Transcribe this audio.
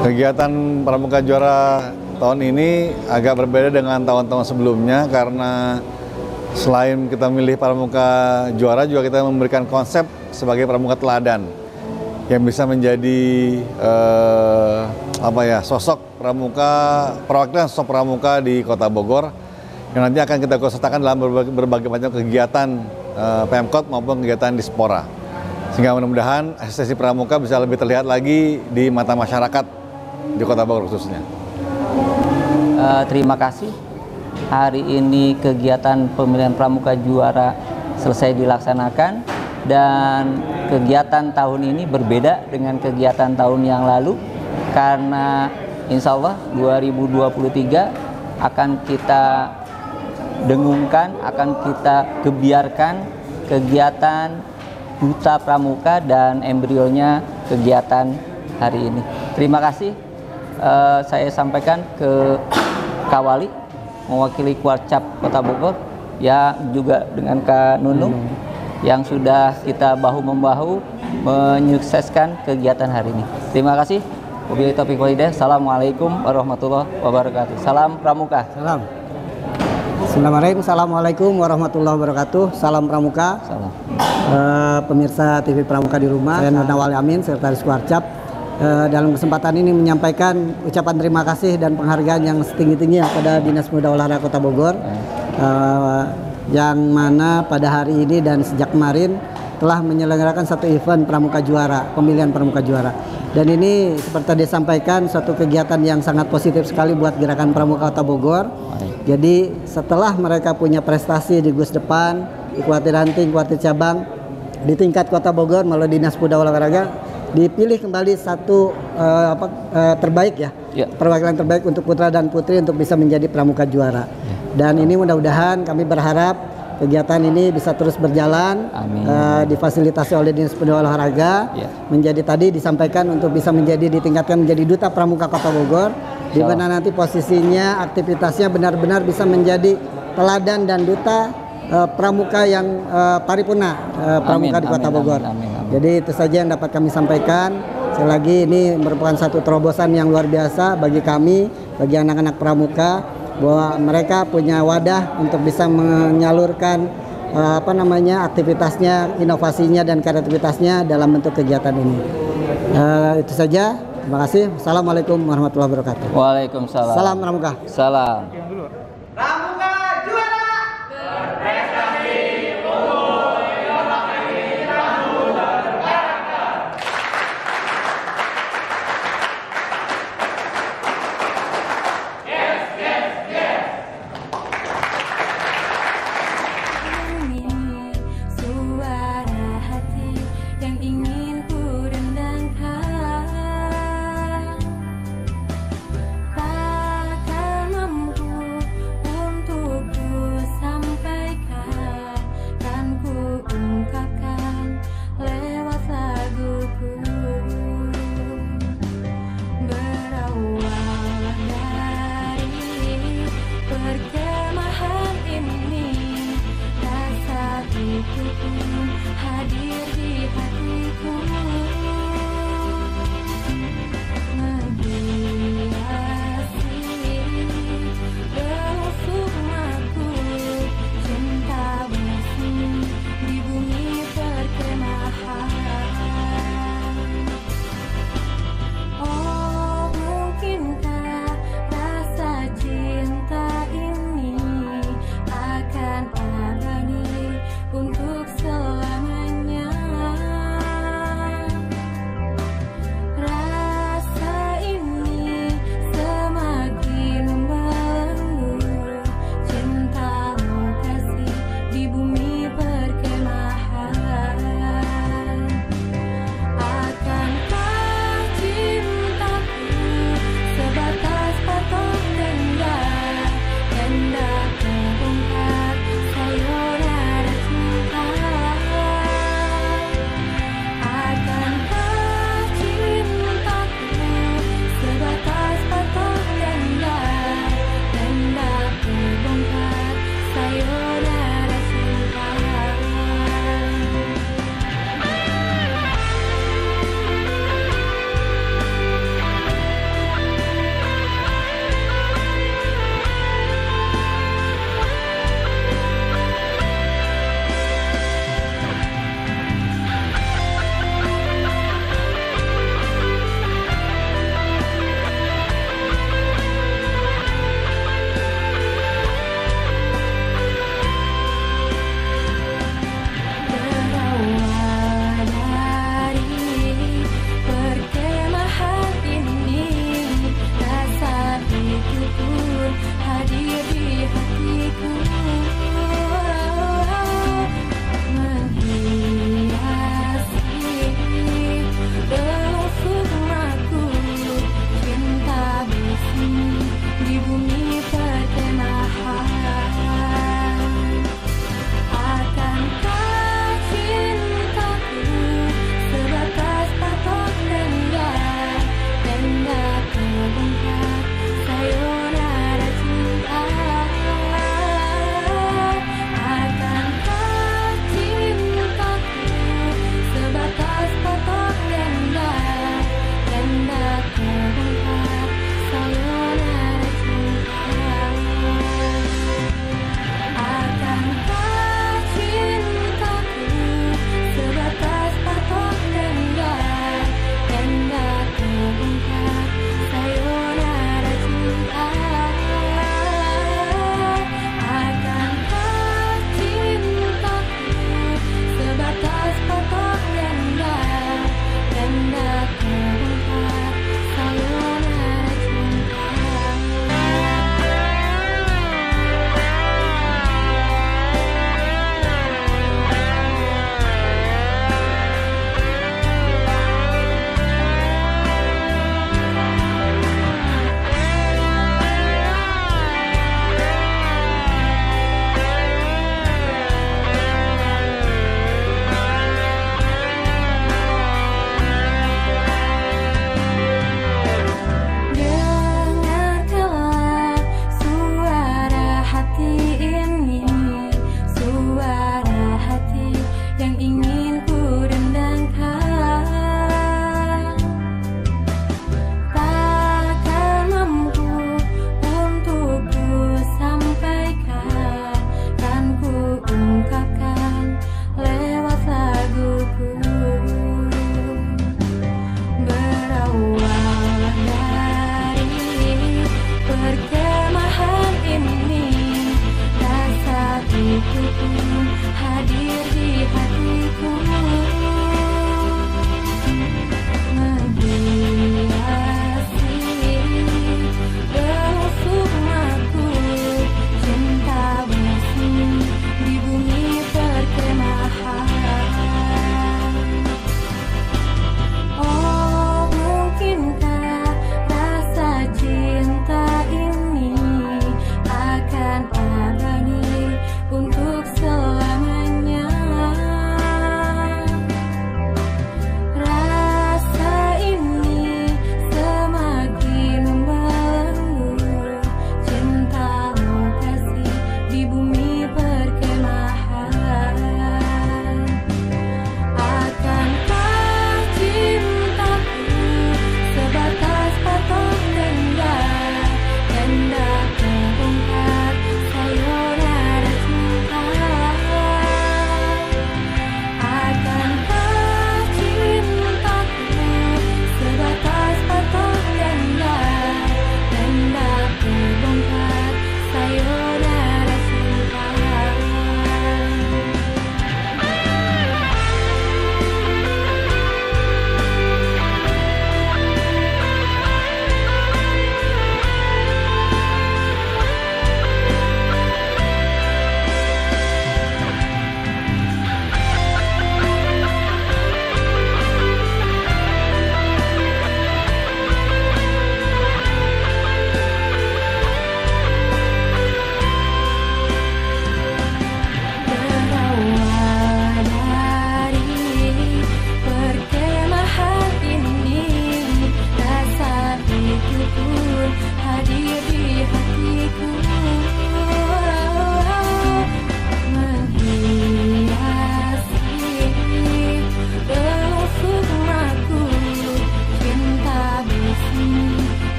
Kegiatan Pramuka Juara tahun ini agak berbeda dengan tahun-tahun sebelumnya karena selain kita milih Pramuka Juara juga kita memberikan konsep sebagai pramuka teladan yang bisa menjadi sosok pramuka, perwakilan sosok pramuka di Kota Bogor yang nanti akan kita sertakan dalam berbagai macam kegiatan Pemkot maupun kegiatan Dispora, sehingga mudah-mudahan eksistensi pramuka bisa lebih terlihat lagi di mata masyarakat di Kota Bogor khususnya. Terima kasih. Hari ini kegiatan pemilihan Pramuka Juara selesai dilaksanakan dan kegiatan tahun ini berbeda dengan kegiatan tahun yang lalu karena insya Allah 2023 akan kita dengungkan, akan kita gebiarkan kegiatan Duta Pramuka dan embrionya kegiatan hari ini. Terima kasih. Saya sampaikan ke Kawali mewakili Kuarcap Kota Bogor ya, juga dengan Kak Nunung yang sudah kita bahu-membahu menyukseskan kegiatan hari ini. Terima kasih. Wabillahi taufiq wal hidayah. Assalamualaikum warahmatullahi wabarakatuh. Salam Pramuka. Salam. Assalamualaikum warahmatullahi wabarakatuh. Salam Pramuka. Salam. Pemirsa TV Pramuka di rumah, saya Nur Nawali Amin, Sekretaris Kuarcap. Dalam kesempatan ini menyampaikan ucapan terima kasih dan penghargaan yang setinggi-tingginya pada Dinas Pemuda Olahraga Kota Bogor, yang mana pada hari ini dan sejak kemarin telah menyelenggarakan satu event Pramuka Juara, pemilihan Pramuka Juara. Dan ini seperti disampaikan suatu kegiatan yang sangat positif sekali buat gerakan Pramuka Kota Bogor. Jadi setelah mereka punya prestasi di GUS depan, Ikuati ranting, Ikuati cabang di tingkat Kota Bogor melalui Dinas Pemuda Olahraga, dipilih kembali satu terbaik ya, perwakilan terbaik untuk putra dan putri untuk bisa menjadi Pramuka Juara. Dan ini mudah-mudahan kami berharap kegiatan ini bisa terus berjalan, difasilitasi oleh Dinas Pemuda Olahraga, menjadi tadi disampaikan untuk bisa ditingkatkan menjadi Duta Pramuka Kota Bogor, di mana nanti posisinya, aktivitasnya benar-benar bisa menjadi teladan dan duta pramuka yang paripurna pramuka di Kota Bogor. Jadi itu saja yang dapat kami sampaikan. Sekali lagi ini merupakan satu terobosan yang luar biasa bagi kami, bagi anak-anak pramuka, bahwa mereka punya wadah untuk bisa menyalurkan aktivitasnya, inovasinya dan kreativitasnya dalam bentuk kegiatan ini. Itu saja. Terima kasih. Assalamualaikum warahmatullahi wabarakatuh. Waalaikumsalam. Salam Pramuka. Salam.